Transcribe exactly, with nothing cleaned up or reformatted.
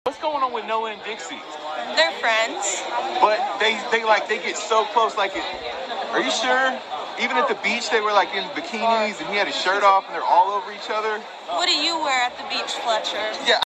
What's going on with Noah and Dixie? They're friends. But they, they like, they get so close, like, it, are you sure? Even at the beach, they were like in bikinis and he had his shirt off and they're all over each other. What do you wear at the beach, Fletcher? Yeah.